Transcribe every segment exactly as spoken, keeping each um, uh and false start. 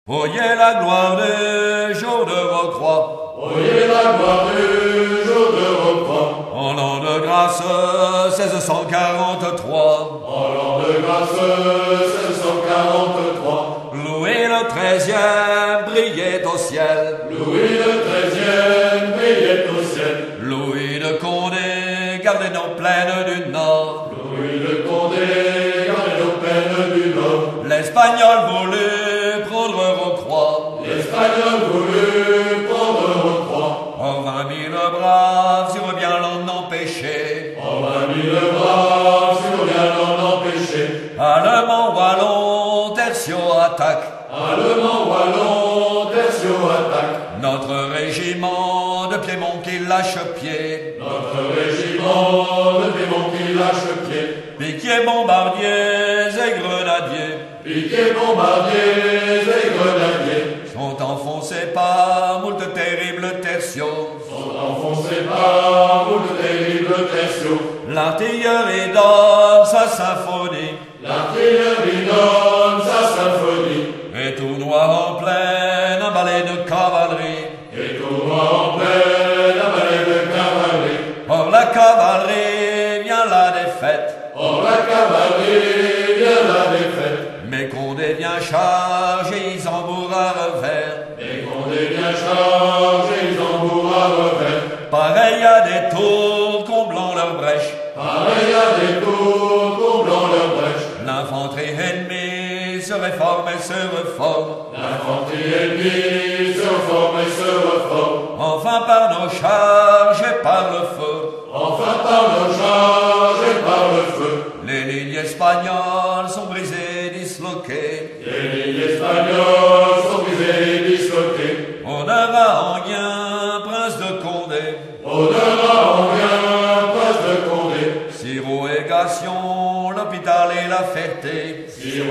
Oyez la gloire des jours de Rocroi. Oyez la gloire des jours de Rocroi. En l'an de grâce seize cent quarante-trois. En l'an de grâce seize cent quarante-trois. Louis le treizième brillait au ciel. Louis le treizième brillait au ciel. Louis de Condé gardait nos plaines du Nord. Louis le Condé gardait nos plaines du Nord. L'Espagnol voulut prendre Rocroi. L'Espagnol voulut prendre Rocroi. En vingt mille braves, sur bien l'en empêcher. En vingt mille braves, sur bien l'en empêcher. Allemands, Wallons, Tertio attaque. Allemands, Wallons, Tertio attaque. Notre régiment de Piémont qui lâche pied. Notre régiment de Piémont qui lâche pied. Piquiers, bombardiers et grenadiers Piquets, bombardiers et grenadiers sont enfoncés par moult terribles tertiaux. sont enfoncés par moult terribles tertiaux. L'artillerie donne sa symphonie L'artillerie donne sa symphonie. et tout noir en pleine un balai de cavalerie. Et tout noir en pleine avalée de cavalerie. Or la cavalerie vient la défaite, Or la cavalerie vient la défaite. mais Condé vient charger, ils embourrent à revers. Et Condé vient charger, ils embourrent à revers. Pareil à des tours comblant leur brèche. Pareil à des tours comblant leur brèche. L'infanterie ennemie se réforme et se reforme. L'infanterie ennemie se reforme et se reforme. Enfin par nos charges et par le feu, Enfin par nos charges et par le feu. les lignes espagnoles sont brisées, disloquées. Les lignes espagnoles sont brisées et disloquées. Honneur à Enghien, prince de Condé. Honneur à Enghien, prince de Condé. Siro et Gassion, l'hôpital et la Ferté.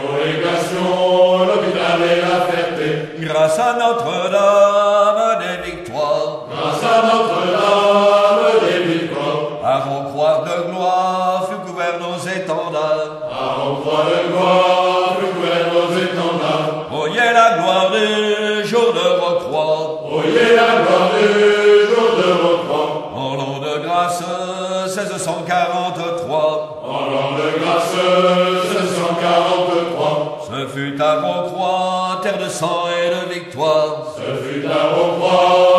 Cirolégation, l'hôpital et la Ferté. Grâce à Notre-Dame des victoires, Grâce à Notre-Dame des victoires. à Rocroi de gloire fut couvert nos étendards. À Rocroi de gloire, fut couvert nos étendards. Oyez la gloire des jours de Rocroi. Oyez la gloire des jours de Rocroi. En l'an de grâce seize cent quarante-trois. En l'an de grâce seize cent quarante-trois. Ce fut à Rocroi, terre de sang et de victoire. Ce fut à Rocroi,